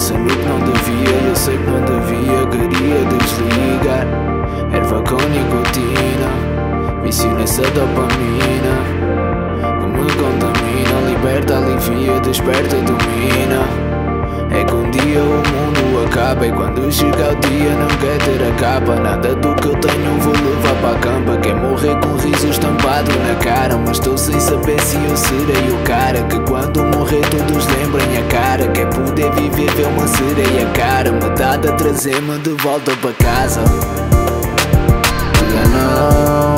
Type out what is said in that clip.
Pensando que não devia, eu sei que não devia. Queria desligar. Erva com nicotina, vício nessa dopamina que me contamina. Liberta, alivia, desperta e domina. É que um dia o mundo acaba e quando chega o dia não quer ter a capa. Nada do que eu tenho vou levar para a campa. Quer morrer com riso estampado na cara, mas estou sem saber se eu serei o cara que quando morrer todos lembrem a cara. Quer poder viver, ver uma sereia cara metade a trazer-me de volta para casa. Já não